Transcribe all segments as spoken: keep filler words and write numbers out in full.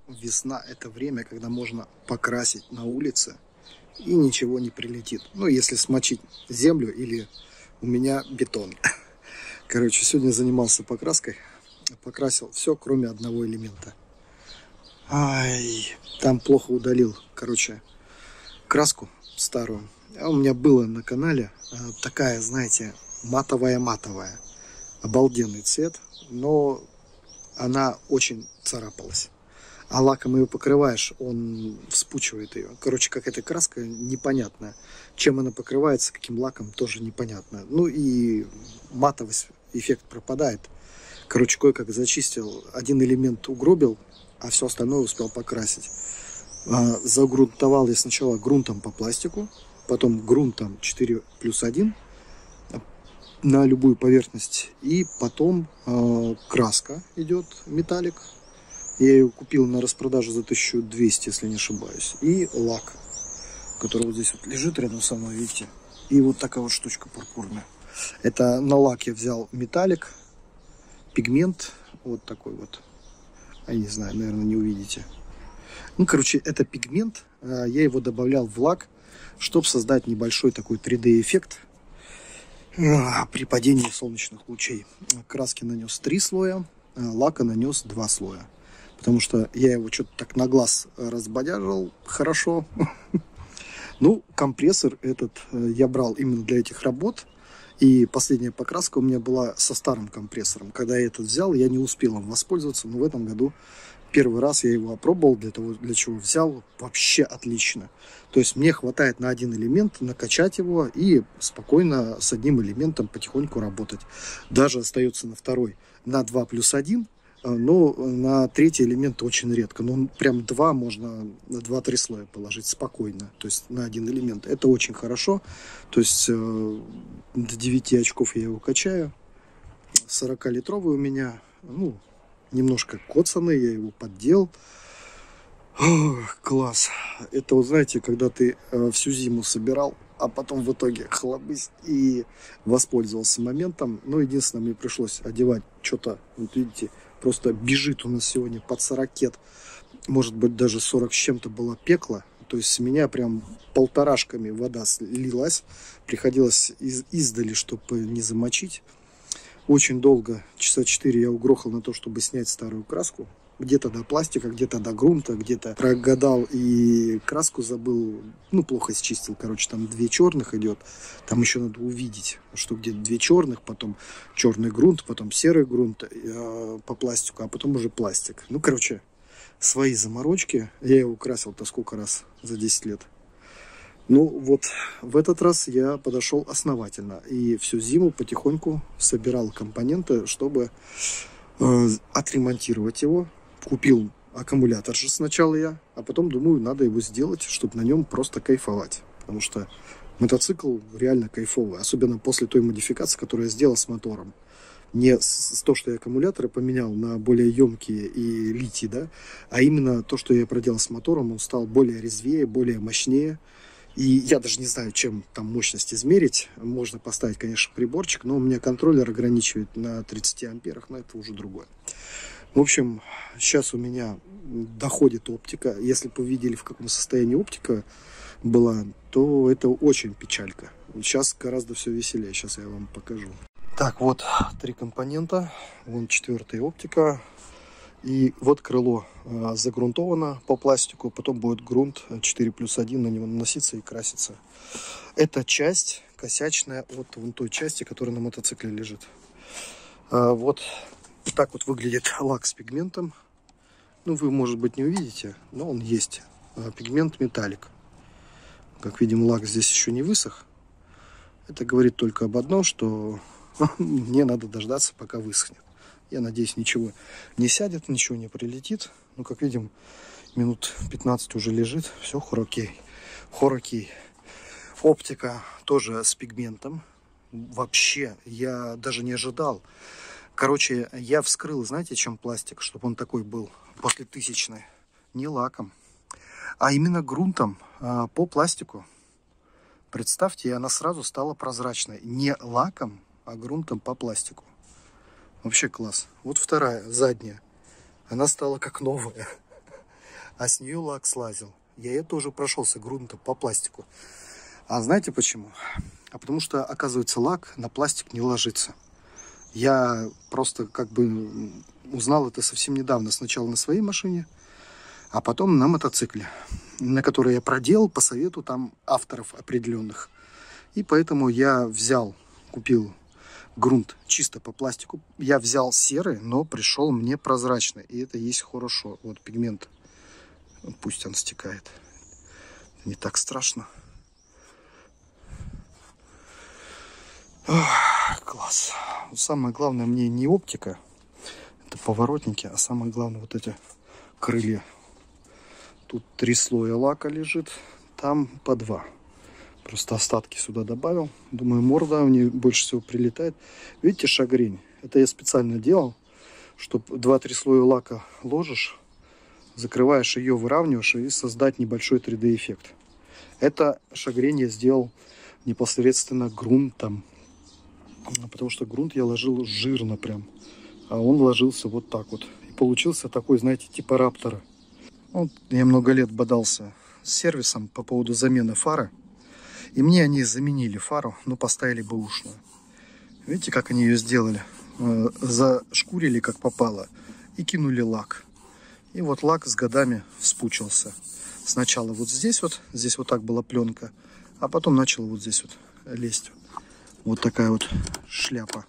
весна – это время, когда можно покрасить на улице и ничего не прилетит. Ну, если смочить землю или у меня бетон. Короче, сегодня занимался покраской. Покрасил все, кроме одного элемента. Ай, там плохо удалил, короче, краску старую. А у меня было на канале такая, знаете, матовая-матовая. Обалденный цвет, но она очень царапалась. А лаком ее покрываешь, он вспучивает ее. Короче, какая-то краска непонятная. Чем она покрывается, каким лаком, тоже непонятно. Ну и матовость, эффект пропадает. Короче, кое-как зачистил. Один элемент угробил, а все остальное успел покрасить. Загрунтовал я сначала грунтом по пластику, потом грунтом четыре плюс один на любую поверхность. И потом э, краска идет, металлик. Я ее купил на распродаже за тысячу двести, если не ошибаюсь. И лак, который вот здесь вот лежит рядом со мной, видите. И вот такая вот штучка пурпурная. Это на лак я взял металлик, пигмент, вот такой вот. А я не знаю, наверное, не увидите. Ну, короче, это пигмент. Я его добавлял в лак, чтобы создать небольшой такой три дэ эффект при падении солнечных лучей. Краски нанес три слоя, лака нанес два слоя. Потому что я его что-то так на глаз разбодяжил хорошо. Ну, компрессор этот я брал именно для этих работ. И последняя покраска у меня была со старым компрессором. Когда я этот взял, я не успел им воспользоваться. Но в этом году первый раз я его опробовал, для того, для чего взял. Вообще отлично. То есть мне хватает на один элемент накачать его и спокойно с одним элементом потихоньку работать. Даже остается на второй на два плюс один. Но на третий элемент очень редко. Ну, прям два можно на два-три слоя положить спокойно. То есть на один элемент. Это очень хорошо. То есть э, до девяти очков я его качаю. сорокалитровый у меня. Ну, немножко коцанный. Я его поддел. Ох, класс. Это, вот знаете, когда ты э, всю зиму собирал, а потом в итоге хлобысь и воспользовался моментом. Но единственное, мне пришлось одевать что-то, вот видите, просто бежит у нас сегодня под сорокет. Может быть, даже сорок с чем-то было пекло. То есть с меня прям полторашками вода слилась. Приходилось из издали, чтобы не замочить. Очень долго, часа четыре я угрохал на то, чтобы снять старую краску. Где-то до пластика, где-то до грунта, где-то прогадал и краску забыл. Ну, плохо счистил. Короче, там две черных идет. Там еще надо увидеть, что где-то две черных, потом черный грунт, потом серый грунт э, по пластику, а потом уже пластик. Ну, короче, свои заморочки. Я его красил-то сколько раз за десять лет. Ну, вот в этот раз я подошел основательно. И всю зиму потихоньку собирал компоненты, чтобы э, отремонтировать его. Купил аккумулятор же сначала я, а потом думаю, надо его сделать, чтобы на нем просто кайфовать. Потому что мотоцикл реально кайфовый, особенно после той модификации, которую я сделал с мотором. Не с, то, что я аккумуляторы поменял на более емкие и литий, да, а именно то, что я проделал с мотором, он стал более резвее, более мощнее. И я даже не знаю, чем там мощность измерить. Можно поставить, конечно, приборчик, но у меня контроллер ограничивает на тридцати амперах, но это уже другое. В общем, сейчас у меня доходит оптика. Если бы вы видели, в каком состоянии оптика была, то это очень печалька. Сейчас гораздо все веселее. Сейчас я вам покажу. Так, вот три компонента. Вон четвертая оптика. И вот крыло э, загрунтовано по пластику. Потом будет грунт четыре плюс один на него наноситься и краситься. Это часть косячная от вон той части, которая на мотоцикле лежит. А, вот. Так вот выглядит лак с пигментом. Ну, вы, может быть, не увидите, но он есть. Пигмент металлик. Как видим, лак здесь еще не высох. Это говорит только об одном, что мне надо дождаться, пока высохнет. Я надеюсь, ничего не сядет, ничего не прилетит. Ну, как видим, минут пятнадцать уже лежит. Все, хорокей. Хорокей. Оптика тоже с пигментом. Вообще, я даже не ожидал. Короче, я вскрыл, знаете, чем пластик, чтобы он такой был после тысячной. Не лаком, а именно грунтом а, по пластику. Представьте, и она сразу стала прозрачной. Не лаком, а грунтом по пластику. Вообще класс. Вот вторая, задняя. Она стала как новая. а с нее лак слазил. Я ее тоже прошелся грунтом по пластику. А знаете почему? А потому что, оказывается, лак на пластик не ложится. Я просто как бы узнал это совсем недавно. Сначала на своей машине, а потом на мотоцикле, на который я проделал по совету там авторов определенных. И поэтому я взял, купил грунт чисто по пластику. Я взял серый, но пришел мне прозрачный. И это есть хорошо. Вот пигмент. Пусть он стекает. Не так страшно. Ох, класс. Самое главное мне не оптика. Это поворотники. А самое главное вот эти крылья. Тут три слоя лака лежит. Там по два. Просто остатки сюда добавил. Думаю, морда у нее больше всего прилетает. Видите, шагрень? Это я специально делал, чтобы два-три слоя лака ложишь, закрываешь ее, выравниваешь и создать небольшой три дэ эффект. Это шагрень я сделал непосредственно грунтом. Потому что грунт я ложил жирно прям. А он ложился вот так вот. И получился такой, знаете, типа раптора. Вот я много лет бодался с сервисом по поводу замены фары. И мне они заменили фару, но поставили бэушную. Видите, как они ее сделали? Зашкурили как попало и кинули лак. И вот лак с годами вспучился. Сначала вот здесь вот, здесь вот так была пленка, а потом начала вот здесь вот лезть. Вот такая вот шляпа.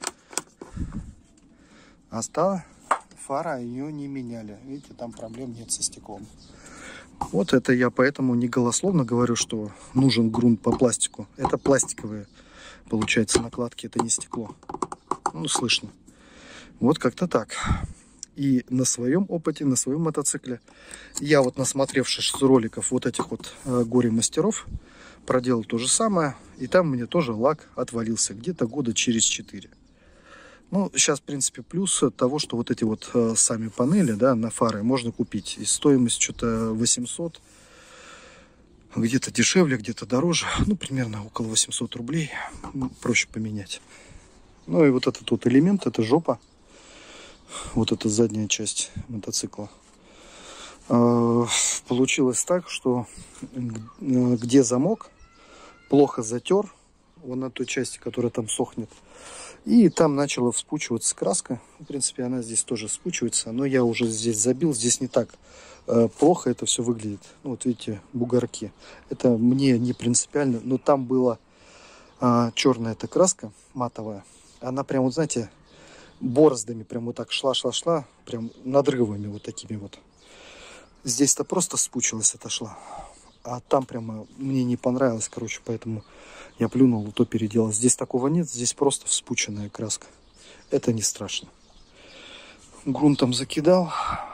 А стала фара, ее не меняли. Видите, там проблем нет со стеклом. Вот это я поэтому не голословно говорю, что нужен грунт по пластику. Это пластиковые, получается, накладки, это не стекло. Ну, слышно. Вот как-то так. И на своем опыте, на своем мотоцикле, я вот, насмотревшись с роликов вот этих вот э, горе-мастеров, проделал то же самое. И там мне тоже лак отвалился где-то года через четыре. Ну, сейчас, в принципе, плюс того, что вот эти вот э, сами панели, да, на фары можно купить. И стоимость что-то восемьсот. Где-то дешевле, где-то дороже. Ну, примерно около восьмисот рублей. Проще поменять. Ну, и вот этот вот элемент, это жопа. Вот эта задняя часть мотоцикла. Э, получилось так, что где замок, плохо затер. Вон на той части, которая там сохнет. И там начала вспучиваться краска. В принципе, она здесь тоже вспучивается. Но я уже здесь забил. Здесь не так э, плохо это все выглядит. Ну, вот видите, бугорки. Это мне не принципиально. Но там была э, черная эта краска, матовая. Она прям, вот знаете, бороздами прям вот так шла-шла-шла. Прям надрывами вот такими вот. Здесь-то просто спучилась, отошла. А там прямо мне не понравилось, короче, поэтому я плюнул, то переделал. Здесь такого нет, здесь просто вспученная краска. Это не страшно. Грунтом закидал.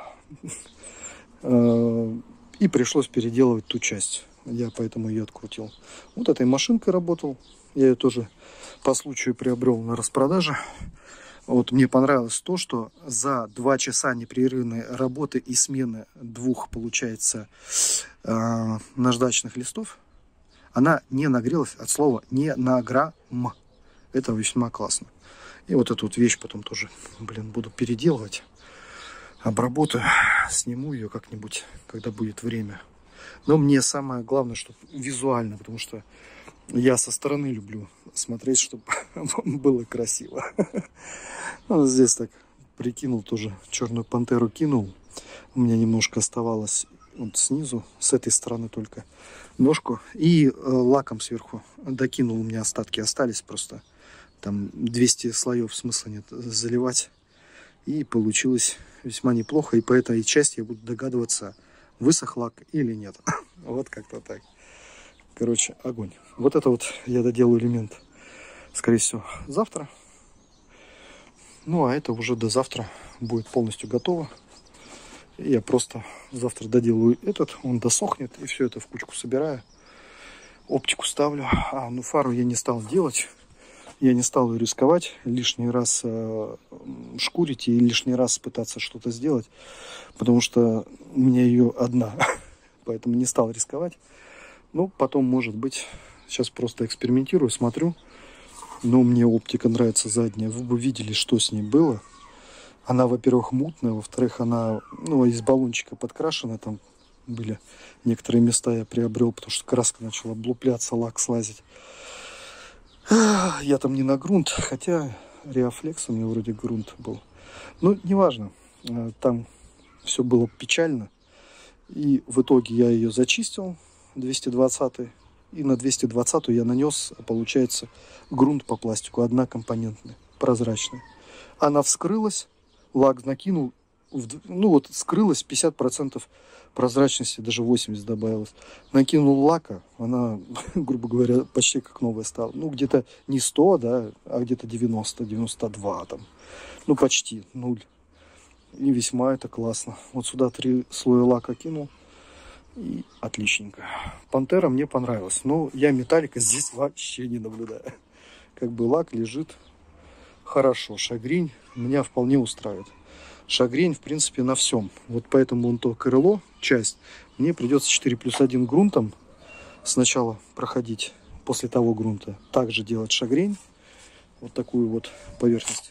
И пришлось переделывать ту часть. Я поэтому ее открутил. Вот этой машинкой работал. Я ее тоже по случаю приобрел на распродаже. Вот мне понравилось то, что за два часа непрерывной работы и смены двух, получается, э, наждачных листов, она не нагрелась от слова «не на грамм». Это весьма классно. И вот эту вот вещь потом тоже, блин, буду переделывать. Обработаю, сниму ее как-нибудь, когда будет время. Но мне самое главное, чтобы визуально, потому что я со стороны люблю смотреть, чтобы было красиво. Ну, здесь так прикинул тоже, черную пантеру кинул. У меня немножко оставалось вот снизу, с этой стороны только ножку. И э, лаком сверху докинул, у меня остатки остались просто. Там двести слоев смысла нет заливать. И получилось весьма неплохо. И по этой части я буду догадываться, высох лак или нет. Вот как-то так. Короче, огонь. Вот это вот я доделаю элемент, скорее всего, завтра. Ну, а это уже до завтра будет полностью готово. И я просто завтра доделаю этот, он досохнет, и все это в кучку собираю. Оптику ставлю. А, ну фару я не стал делать. Я не стал ее рисковать, лишний раз э, шкурить и лишний раз пытаться что-то сделать. Потому что у меня ее одна. Поэтому не стал рисковать. Ну, потом, может быть, сейчас просто экспериментирую, смотрю. Но мне оптика нравится задняя. Вы бы видели, что с ней было. Она, во-первых, мутная, во-вторых, она, ну, из баллончика подкрашена, там были некоторые места я приобрел, потому что краска начала облупляться, лак слазить. Я там не на грунт, хотя Реофлекс у меня вроде грунт был. Ну, неважно, там все было печально. И в итоге я ее зачистил, двести двадцатый. И на двести двадцатую я нанес, получается, грунт по пластику, однокомпонентный, прозрачный. Она вскрылась, лак накинул, ну вот скрылась пятьдесят процентов прозрачности, даже восемьдесят добавилось. Накинул лака, она, грубо говоря, почти как новая стала. Ну, где-то не сто, да, а где-то девяносто, девяносто два там. Ну, почти нуль. И весьма это классно. Вот сюда три слоя лака кинул. И отличненько. Пантера мне понравилась. Но я металлика здесь вообще не наблюдаю. Как бы лак лежит хорошо. Шагрень меня вполне устраивает. Шагрень, в принципе, на всем. Вот поэтому вон то крыло, часть, мне придется четыре плюс один грунтом сначала проходить. После того грунта также делать шагрень. Вот такую вот поверхность.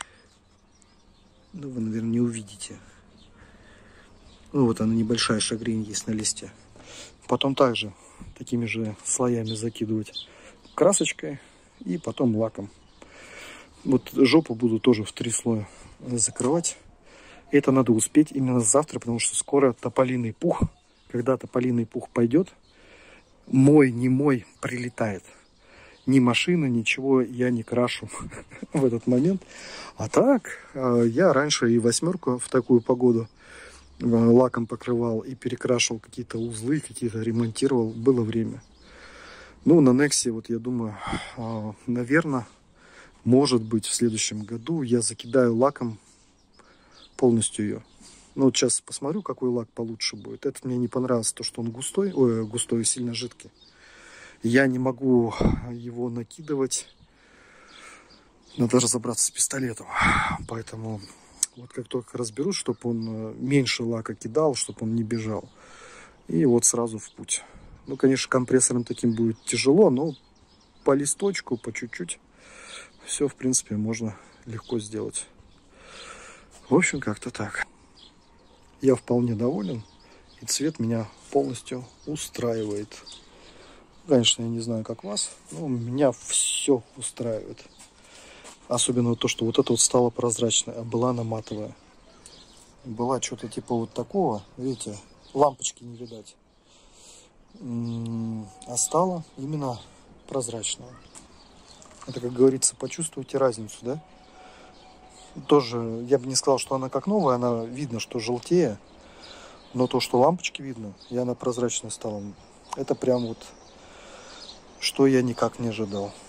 Ну, вы, наверное, не увидите. Ну, вот она, небольшая шагрень есть на листе. Потом также такими же слоями закидывать красочкой и потом лаком. Вот жопу буду тоже в три слоя закрывать. Это надо успеть именно завтра, потому что скоро тополиный пух. Когда тополиный пух пойдет, мой, не мой, прилетает. Ни машина, ничего я не крашу в этот момент. А так, я раньше и восьмерку в такую погоду лаком покрывал и перекрашивал какие-то узлы, какие-то ремонтировал. Было время. Ну, на Нексе, вот я думаю, наверное, может быть, в следующем году я закидаю лаком полностью ее. Ну, вот сейчас посмотрю, какой лак получше будет. Этот мне не понравился, то, что он густой, ой, густой и сильно жидкий. Я не могу его накидывать. Надо разобраться с пистолетом. Поэтому вот как только разберусь, чтобы он меньше лака кидал, чтобы он не бежал. И вот сразу в путь. Ну, конечно, компрессором таким будет тяжело, но по листочку, по чуть-чуть все, в принципе, можно легко сделать. В общем, как-то так. Я вполне доволен. И цвет меня полностью устраивает. Конечно, я не знаю, как вас, но меня все устраивает. Особенно то, что вот это вот стало прозрачной, а была она матовая. Была что-то типа вот такого, видите, лампочки не видать. А стала именно прозрачная. Это, как говорится, почувствуйте разницу, да? Тоже, я бы не сказал, что она как новая, она видно, что желтее. Но то, что лампочки видно, и она прозрачная стала, это прям вот, что я никак не ожидал.